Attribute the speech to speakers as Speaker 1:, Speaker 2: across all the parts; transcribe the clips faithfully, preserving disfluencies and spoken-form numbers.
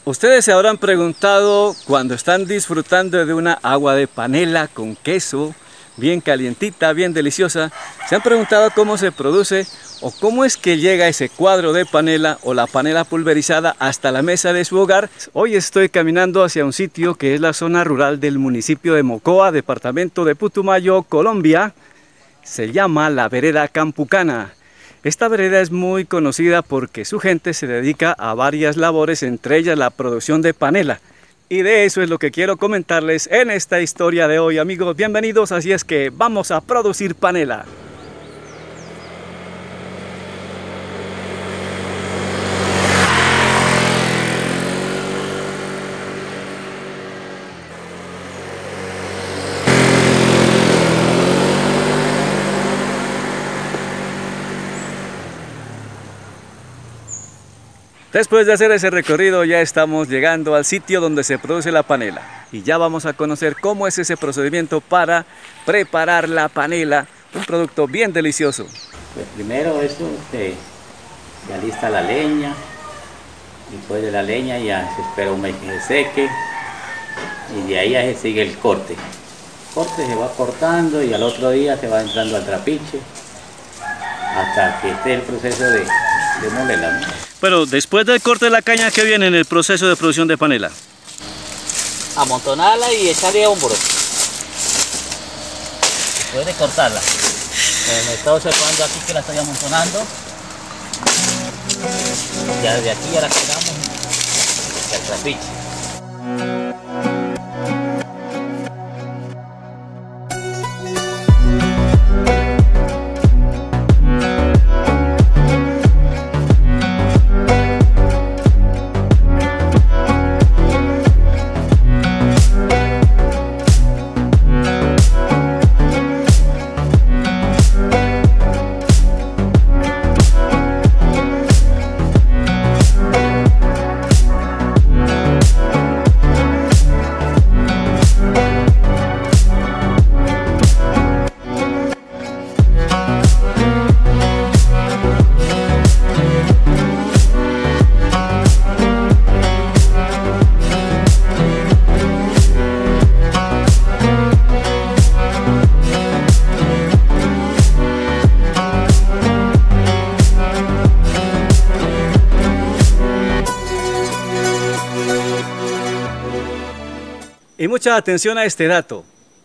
Speaker 1: Ustedes se habrán preguntado cuando están disfrutando de una agua de panela con queso, bien calientita, bien deliciosa, se han preguntado cómo se produce o cómo es que llega ese cuadro de panela o la panela pulverizada hasta la mesa de su hogar. Hoy estoy caminando hacia un sitio que es la zona rural del municipio de Mocoa, departamento de Putumayo, Colombia. Se llama la vereda Campucana. Esta vereda es muy conocida porque su gente se dedica a varias labores, entre ellas la producción de panela. Y de eso es lo que quiero comentarles en esta historia de hoy, amigos. Bienvenidos, así es que vamos a producir panela. Después de hacer ese recorrido ya estamos llegando al sitio donde se produce la panela y ya vamos a conocer cómo es ese procedimiento para preparar la panela, un producto bien delicioso.
Speaker 2: Pues primero eso se, se alista la leña, y después de la leña ya se espera un mes que se seque y de ahí ya se sigue el corte. El corte se va cortando y al otro día se va entrando al trapiche hasta que esté el proceso de, de molerla, ¿no?
Speaker 1: Bueno, después del corte de la caña, ¿qué viene en el proceso de producción de panela?
Speaker 2: Amontonarla y echarle hombro. Después de cortarla. Me estoy observando aquí que la estoy amontonando. Ya desde aquí ya la quedamos al trapiche.
Speaker 1: Y mucha atención a este dato.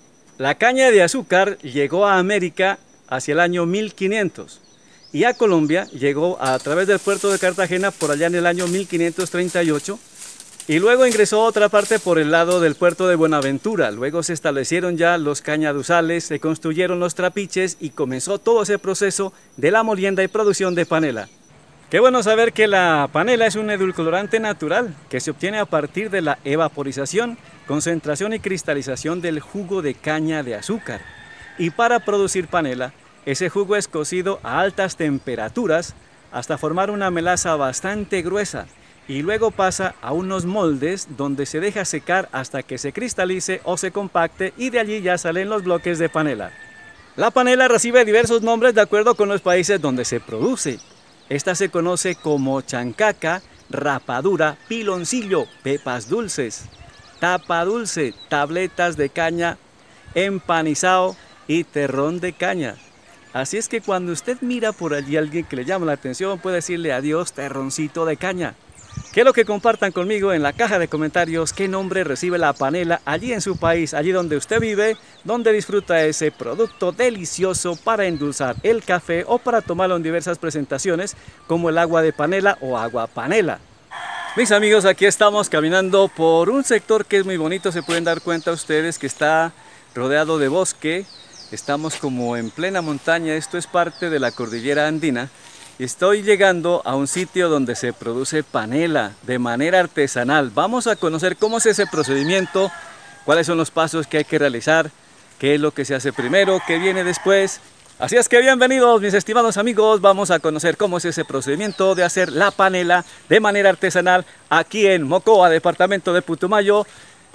Speaker 1: La caña de azúcar llegó a América hacia el año mil quinientos y a Colombia llegó a través del puerto de Cartagena por allá en el año mil quinientos treinta y ocho y luego ingresó a otra parte por el lado del puerto de Buenaventura. Luego se establecieron ya los cañaduzales, se construyeron los trapiches y comenzó todo ese proceso de la molienda y producción de panela. Qué bueno saber que la panela es un edulcorante natural que se obtiene a partir de la evaporización, concentración y cristalización del jugo de caña de azúcar. Y para producir panela, ese jugo es cocido a altas temperaturas hasta formar una melaza bastante gruesa y luego pasa a unos moldes donde se deja secar hasta que se cristalice o se compacte y de allí ya salen los bloques de panela. La panela recibe diversos nombres de acuerdo con los países donde se produce. Esta se conoce como chancaca, rapadura, piloncillo, pepas dulces, tapa dulce, tabletas de caña, empanizado y terrón de caña. Así es que cuando usted mira por allí a alguien que le llama la atención, puede decirle adiós, terroncito de caña. Quiero que compartan conmigo en la caja de comentarios qué nombre recibe la panela allí en su país, allí donde usted vive, donde disfruta ese producto delicioso para endulzar el café o para tomarlo en diversas presentaciones como el agua de panela o agua panela. Mis amigos, aquí estamos caminando por un sector que es muy bonito. Se pueden dar cuenta ustedes que está rodeado de bosque. Estamos como en plena montaña. Esto es parte de la cordillera andina. Estoy llegando a un sitio donde se produce panela de manera artesanal. Vamos a conocer cómo es ese procedimiento, cuáles son los pasos que hay que realizar, qué es lo que se hace primero, qué viene después. Así es que bienvenidos mis estimados amigos, vamos a conocer cómo es ese procedimiento de hacer la panela de manera artesanal aquí en Mocoa, departamento de Putumayo.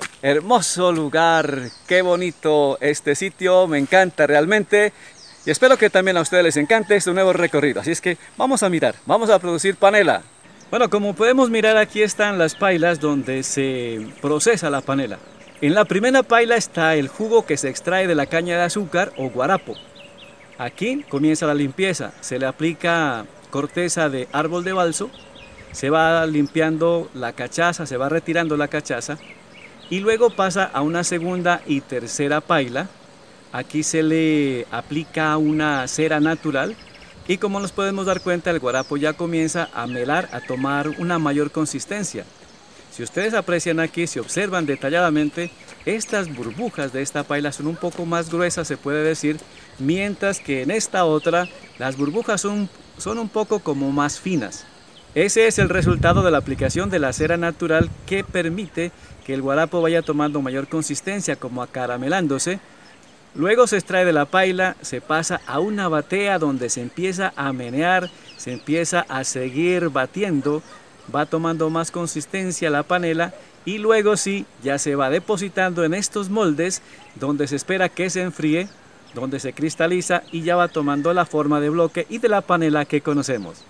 Speaker 1: Hermoso lugar, qué bonito este sitio, me encanta realmente. Y espero que también a ustedes les encante este nuevo recorrido. Así es que vamos a mirar, vamos a producir panela. Bueno, como podemos mirar, aquí están las pailas donde se procesa la panela. En la primera paila está el jugo que se extrae de la caña de azúcar o guarapo. Aquí comienza la limpieza, se le aplica corteza de árbol de balso, se va limpiando la cachaza, se va retirando la cachaza y luego pasa a una segunda y tercera paila. Aquí se le aplica una cera natural y como nos podemos dar cuenta, el guarapo ya comienza a melar, a tomar una mayor consistencia. Si ustedes aprecian aquí, si observan detalladamente, estas burbujas de esta paila son un poco más gruesas, se puede decir, mientras que en esta otra las burbujas son, son un poco como más finas. Ese es el resultado de la aplicación de la cera natural que permite que el guarapo vaya tomando mayor consistencia, como acaramelándose. Luego se extrae de la paila, se pasa a una batea donde se empieza a menear, se empieza a seguir batiendo, va tomando más consistencia la panela y luego sí, ya se va depositando en estos moldes donde se espera que se enfríe, donde se cristaliza y ya va tomando la forma de bloque y de la panela que conocemos.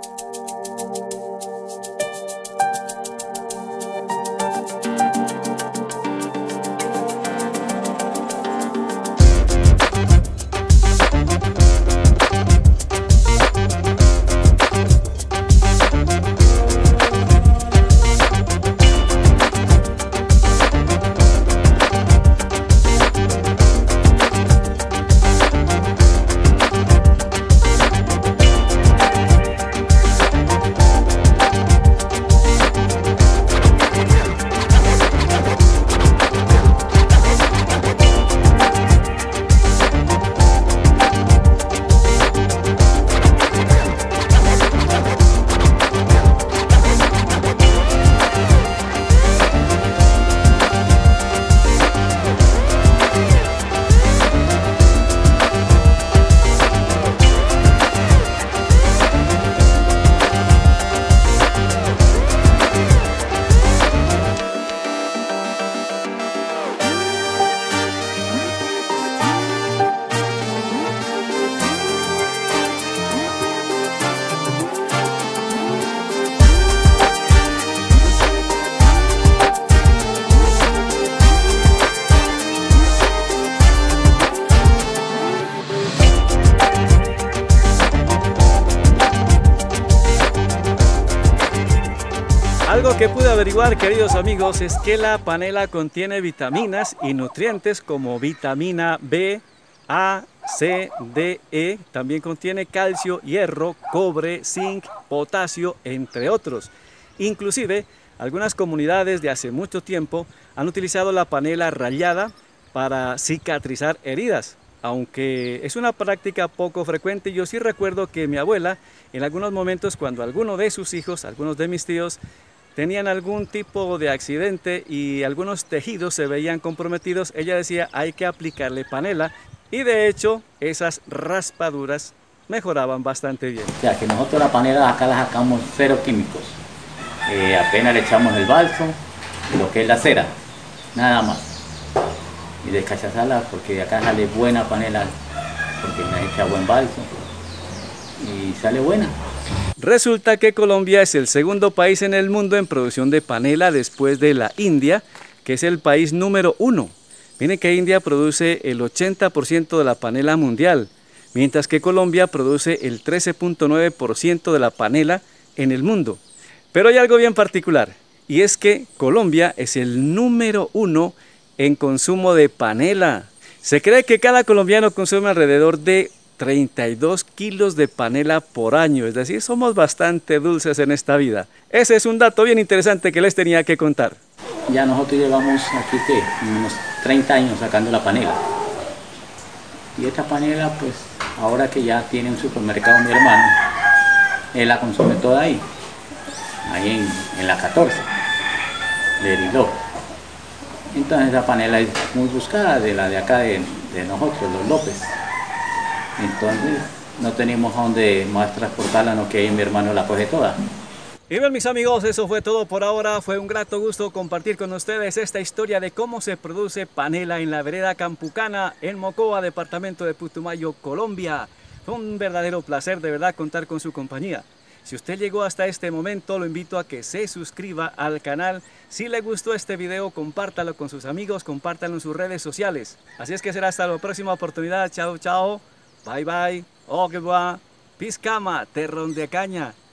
Speaker 1: Algo que pude averiguar, queridos amigos, es que la panela contiene vitaminas y nutrientes como vitamina B, A, C, D, E. También contiene calcio, hierro, cobre, zinc, potasio, entre otros. Inclusive, algunas comunidades de hace mucho tiempo han utilizado la panela rallada para cicatrizar heridas. Aunque es una práctica poco frecuente, yo sí recuerdo que mi abuela, en algunos momentos, cuando alguno de sus hijos, algunos de mis tíos, tenían algún tipo de accidente y algunos tejidos se veían comprometidos, ella decía hay que aplicarle panela y de hecho esas raspaduras mejoraban bastante bien.
Speaker 2: O sea que nosotros la panela acá la sacamos cero químicos, eh, apenas le echamos el balso, lo que es la cera, nada más. Y descachazarla porque acá sale buena panela, porque me echa buen balso y sale buena.
Speaker 1: Resulta que Colombia es el segundo país en el mundo en producción de panela después de la India, que es el país número uno. Miren que India produce el ochenta por ciento de la panela mundial, mientras que Colombia produce el trece punto nueve por ciento de la panela en el mundo. Pero hay algo bien particular, y es que Colombia es el número uno en consumo de panela. Se cree que cada colombiano consume alrededor de treinta y dos kilos de panela por año, es decir, somos bastante dulces en esta vida. Ese es un dato bien interesante que les tenía que contar.
Speaker 2: Ya nosotros llevamos aquí ¿qué? unos treinta años sacando la panela. Y esta panela, pues, ahora que ya tiene un supermercado mi hermano, él la consume toda ahí, ahí en, en la catorce, de Eriló. Entonces esa panela es muy buscada, de la de acá de, de nosotros, los López. Entonces no tenemos a dónde más transportarla, no que ahí mi hermano la coge toda.
Speaker 1: Y bien, mis amigos, eso fue todo por ahora. Fue un grato gusto compartir con ustedes esta historia de cómo se produce panela en la vereda Campucana, en Mocoa, departamento de Putumayo, Colombia. Fue un verdadero placer de verdad contar con su compañía. Si usted llegó hasta este momento, lo invito a que se suscriba al canal. Si le gustó este video, compártalo con sus amigos, compártalo en sus redes sociales. Así es que será hasta la próxima oportunidad. Chao, chao. Bye, bye. Oh, que va. Piscama, terrón de caña.